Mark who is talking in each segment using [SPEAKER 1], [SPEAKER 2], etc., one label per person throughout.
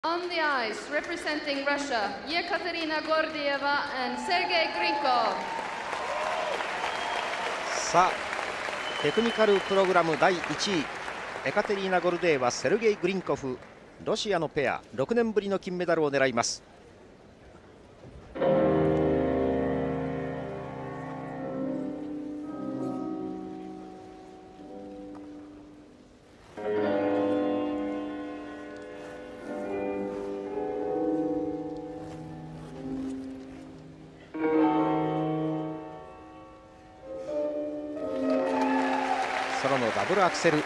[SPEAKER 1] On the ice, representing Russia, Yekaterina Gordieva and Sergei Grinkov.
[SPEAKER 2] さあ、テクニカルプログラム第1位、エカテリーナ・ゴルデーワ、セルゲイ・グリンコフ、ロシアのペア、6年ぶりの金メダルを狙います。ソロのダブルアクセル。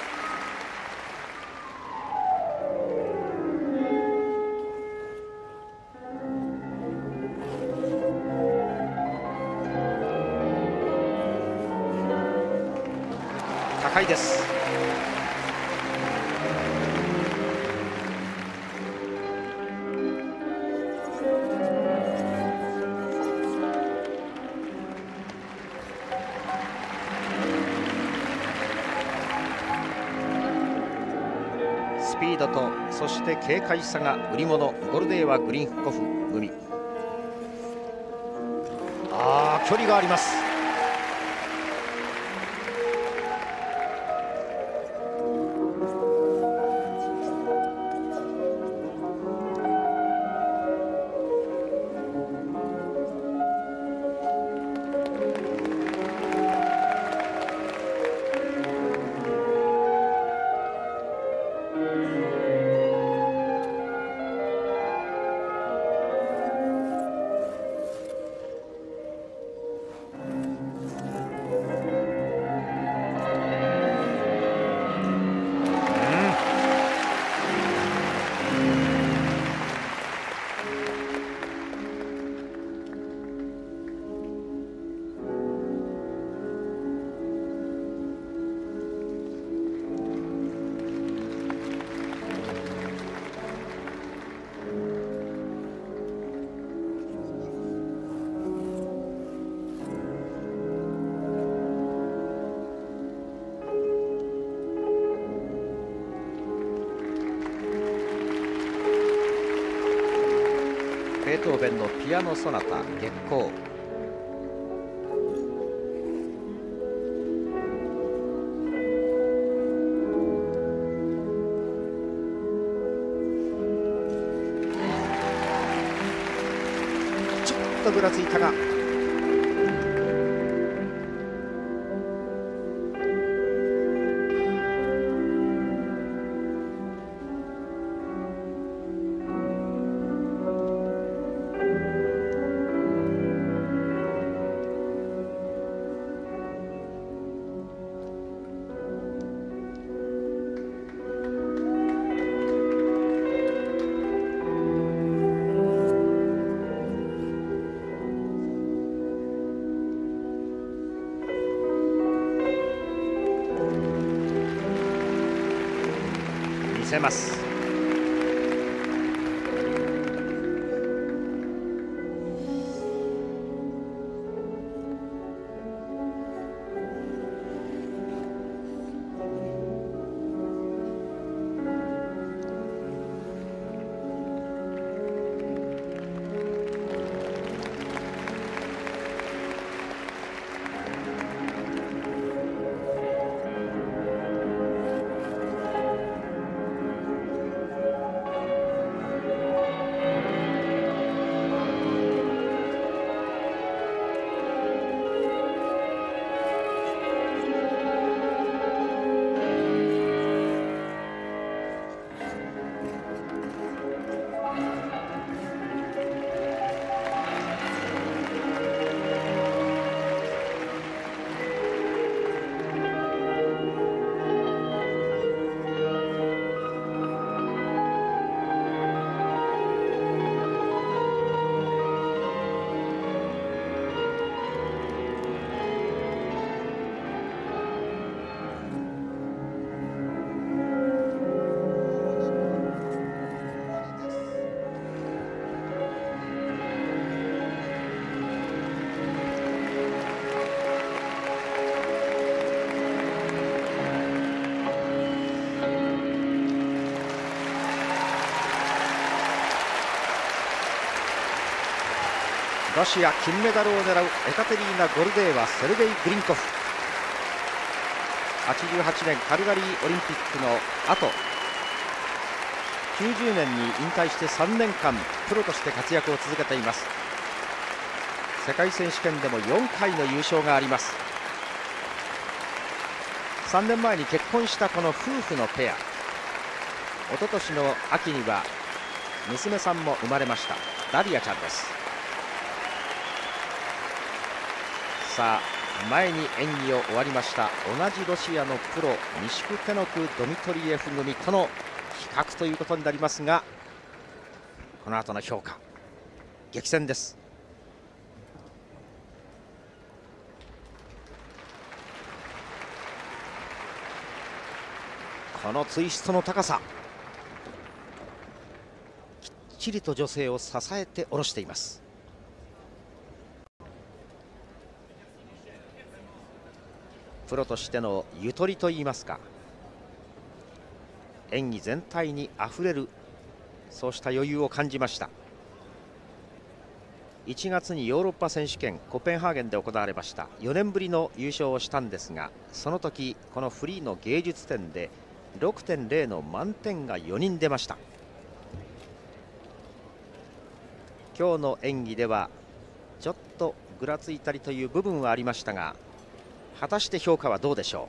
[SPEAKER 2] 高いです。スピードとそして軽快さが売り物、ゴルデーワ・グリンコフ組。距離があります。ベートーベンのピアノソナタ月光。ちょっとぐらついたが見せます。 ロシア金メダルを狙うエカテリーナ・ゴルデーワ、セルゲイ・グリンコフ。88年カルガリーオリンピックの後、90年に引退して3年間プロとして活躍を続けています。世界選手権でも4回の優勝があります。3年前に結婚したこの夫婦のペア、一昨年の秋には娘さんも生まれました。ダリアちゃんです。さあ前に演技を終わりました同じロシアのプロニシクテノク・ドミトリエフ組との比較ということになりますが、この後の評価、激戦です。このツイストの高さ、きっちりと女性を支えて下ろしています。プロとしてのゆとりといいますか、演技全体にあふれる、そうした余裕を感じました。1月にヨーロッパ選手権コペンハーゲンで行われました。4年ぶりの優勝をしたんですが、その時このフリーの芸術点で6.0 の満点が4人出ました。今日の演技ではちょっとぐらついたりという部分はありましたが、果たして評価はどうでしょ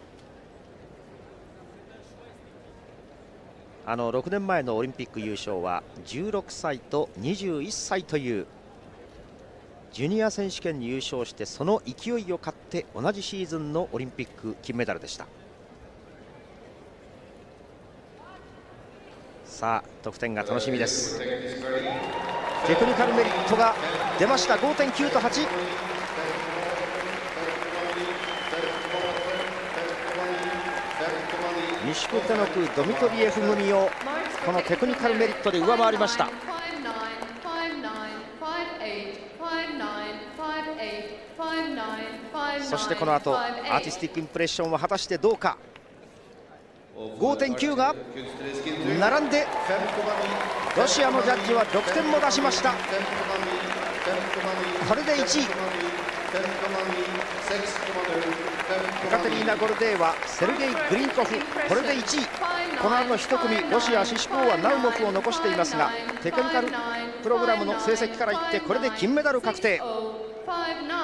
[SPEAKER 2] う。6年前のオリンピック優勝は16歳と21歳というジュニア選手権に優勝して、その勢いを買って同じシーズンのオリンピック金メダルでした。さあ得点が楽しみです。テクニカルメリットが出ました。 5.9 と8。ニシクテノク・ドミトリエフ組をこのテクニカルメリットで上回りました。そしてこの後アーティスティックインプレッションは果たしてどうか。 5.9 が並んで、ロシアのジャッジは6点も出しました。これで1位。エカテリーナ・ゴルデーワ、セルゲイ・グリンコフ、これで1位。この後1組、ロシアシシコーはナウモフを残していますが、テクニカルプログラムの成績からいってこれで金メダル確定。